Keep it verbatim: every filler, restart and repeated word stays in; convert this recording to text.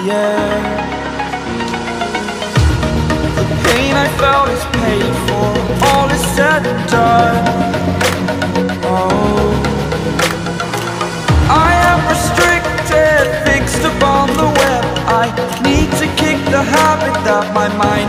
air. The pain I felt is paid for, all is said and done. Oh, I am restricted, fixed upon the web. I need to kick the habit that my mind